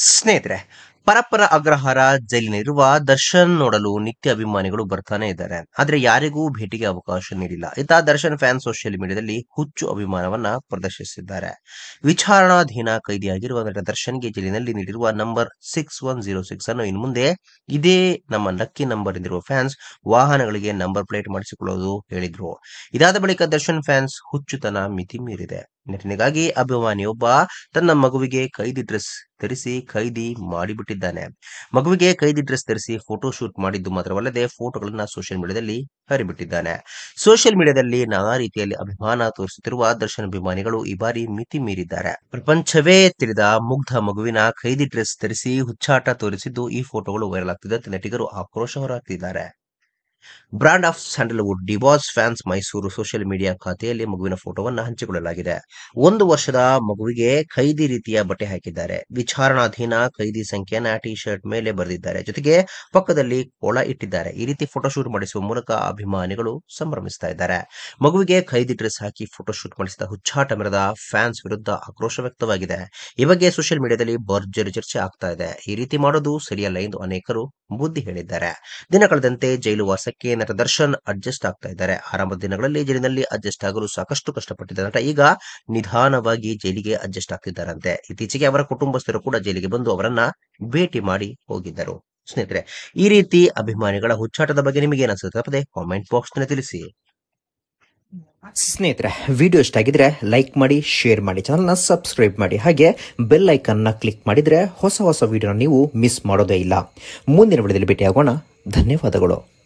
ಸ್ನೇಹಿತರೆ, ಪರಪ್ಪನ ಅಗ್ರಹಾರ ಜೈಲಿನಲ್ಲಿರುವ ದರ್ಶನ್ ನೋಡಲು ನಿತ್ಯ ಅಭಿಮಾನಿಗಳು ಬರ್ತಾನೆ ಇದ್ದಾರೆ. ಆದ್ರೆ ಯಾರಿಗೂ ಭೇಟಿಗೆ ಅವಕಾಶ ನೀಡಿಲ್ಲ. ಇತ್ತ ದರ್ಶನ್ ಫ್ಯಾನ್ ಸೋಷಿಯಲ್ ಮೀಡಿಯಾದಲ್ಲಿ ಹುಚ್ಚು ಅಭಿಮಾನವನ್ನ ಪ್ರದರ್ಶಿಸಿದ್ದಾರೆ. ವಿಚಾರಣಾಧೀನ ಕೈದಿಯಾಗಿರುವ ನಟ ದರ್ಶನ್ಗೆ ಜೈಲಿನಲ್ಲಿ ನೀಡಿರುವ ನಂಬರ್ 6106 ಅನ್ನು ಇನ್ನು ಮುಂದೆ ಇದೇ ನಮ್ಮ ಲಕ್ಕಿ ನಂಬರ್ ಎಂದಿರುವ ಫ್ಯಾನ್ಸ್ ವಾಹನಗಳಿಗೆ ನಂಬರ್ ಪ್ಲೇಟ್ ಮಾಡಿಸಿಕೊಳ್ಳುವುದು ಹೇಳಿದ್ರು. ಇದಾದ ಬಳಿಕ ದರ್ಶನ್ ಫ್ಯಾನ್ಸ್ ಹುಚ್ಚುತನ ಮಿತಿ ಮೀರಿದೆ. ನಟನಿಗಾಗಿ ಅಭಿಮಾನಿಯೊಬ್ಬ ತನ್ನ ಮಗುವಿಗೆ ಖೈದಿ ಡ್ರೆಸ್ ಧರಿಸಿ ಖೈದಿ ಮಾಡಿಬಿಟ್ಟಿದ್ದಾನೆ. ಮಗುವಿಗೆ ಖೈದಿ ಡ್ರೆಸ್ ಧರಿಸಿ ಫೋಟೋ ಶೂಟ್ ಮಾಡಿದ್ದು ಮಾತ್ರವಲ್ಲದೆ ಫೋಟೋಗಳನ್ನ ಸೋಷಿಯಲ್ ಮೀಡಿಯಾದಲ್ಲಿ ಹರಿಬಿಟ್ಟಿದ್ದಾನೆ. ಸೋಷಿಯಲ್ ಮೀಡಿಯಾದಲ್ಲಿ ನಾನಾ ರೀತಿಯಲ್ಲಿ ಅಭಿಮಾನ ತೋರಿಸುತ್ತಿರುವ ದರ್ಶನ್ ಅಭಿಮಾನಿಗಳು ಈ ಬಾರಿ ಮಿತಿ ಮೀರಿದ್ದಾರೆ. ಪ್ರಪಂಚವೇ ತಿಳಿದ ಮುಗ್ಧ ಮಗುವಿನ ಖೈದಿ ಡ್ರೆಸ್ ಧರಿಸಿ ಹುಚ್ಚಾಟ ತೋರಿಸಿದ್ದು ಈ ಫೋಟೋಗಳು ವೈರಲ್ ಆಗ್ತಿದ್ದಂತೆ ನಟಿಗರು ಆಕ್ರೋಶ ಹೊರಹಾಕ್ತಿದ್ದಾರೆ. Brand of Sandalwood divas fans Mysuru social media ಖಾತೆಯಲ್ಲಿ ಮಗುವಿನ ಫೋಟೋವನ್ನು ಹಂಚಿಕೊಳ್ಳಲಾಗಿದೆ. 1 ವರ್ಷದ ಮಗುವಿಗೆ ಖೈದಿ ರೀತಿಯ ಬಟ್ಟೆ ಹಾಕಿದ್ದಾರೆ. ವಿಚಾರಣಾಧೀನ ಖೈದಿ ಸಂಖ್ಯೆಯನ್ನ ಟಿ ಶರ್ಟ್ ಮೇಲೆ ಬರೆದಿದ್ದಾರೆ. ಜೊತೆಗೆ ಪಕ್ಕದಲ್ಲಿ ಕೋಳ ಇಟ್ಟಿದ್ದಾರೆ. ಈ ರೀತಿ ಫೋಟೋಶೂಟ್ ಮಾಡಿಸುವ ಮೂಲಕ ಅಭಿಮಾನಿಗಳು ಸಂಭ್ರಮಿಸ್ತಾ ಇದ್ದಾರೆ. ಮಗುವಿಗೆ ಖೈದಿ ಡ್ರೆಸ್ ಹಾಕಿ ಫೋಟೋಶೂಟ್ ಮಾಡಿಸಿದ ಹುಚ್ಚಾಟ ಮೆರೆದ ಫ್ಯಾನ್ಸ್ ವಿರುದ್ಧ ಆಕ್ರೋಶ ವ್ಯಕ್ತವಾಗಿದೆ. ಈ ಬಗ್ಗೆ ಸೋಷಿಯಲ್ ಮೀಡಿಯಾದಲ್ಲಿ ಭರ್ಜರಿ ಚರ್ಚೆ ಆಗ್ತಾ ಇದೆ. ಈ ರೀತಿ ಮಾಡೋದು ಸರಿಯಲ್ಲ ಎಂದು ಅನೇಕರು ಬುದ್ಧಿ ಹೇಳಿದ್ದಾರೆ. ದಿನ ಕಳೆದಂತೆ ಜೈಲು ವಾಸಕ್ಕೆ ನಟ ದರ್ಶನ್ ಅಡ್ಜಸ್ಟ್ ಆಗ್ತಾ ಇದ್ದಾರೆ. ಆರಂಭದ ದಿನಗಳಲ್ಲಿ ಜೈಲಿನಲ್ಲಿ ಅಡ್ಜಸ್ಟ್ ಆಗಲು ಸಾಕಷ್ಟು ಕಷ್ಟಪಟ್ಟಿದ್ದ ನಟ ಈಗ ನಿಧಾನವಾಗಿ ಜೈಲಿಗೆ ಅಡ್ಜಸ್ಟ್ ಆಗ್ತಿದ್ದಾರಂತೆ. ಇತ್ತೀಚೆಗೆ ಅವರ ಕುಟುಂಬಸ್ಥರು ಕೂಡ ಜೈಲಿಗೆ ಬಂದು ಅವರನ್ನ ಭೇಟಿ ಮಾಡಿ ಹೋಗಿದ್ದರು. ಸ್ನೇಹಿತರೆ, ಈ ರೀತಿ ಅಭಿಮಾನಿಗಳ ಹುಚ್ಚಾಟದ ಬಗ್ಗೆ ನಿಮಗೆ ಏನಿಸುತ್ತೆ ತಪ್ಪದೆ ಕಾಮೆಂಟ್ ಬಾಕ್ಸ್ ನಲ್ಲಿ ತಿಳಿಸಿ. ಸ್ನೇಹಿತರೆ, ವಿಡಿಯೋ ಇಷ್ಟ ಆಗಿದ್ರೆ ಲೈಕ್ ಮಾಡಿ, ಶೇರ್ ಮಾಡಿ, ಚಾನಲ್ನ ಸಬ್ಸ್ಕ್ರೈಬ್ ಮಾಡಿ, ಹಾಗೆ ಬೆಲ್ ಐಕನ್ನ ಕ್ಲಿಕ್ ಮಾಡಿದ್ರೆ ಹೊಸ ವಿಡಿಯೋನ ನೀವು ಮಿಸ್ ಮಾಡೋದೇ ಇಲ್ಲ. ಮುಂದಿನ ವಿಡಿಯೋದಲ್ಲಿ ಭೇಟಿಯಾಗೋಣ. ಧನ್ಯವಾದಗಳು.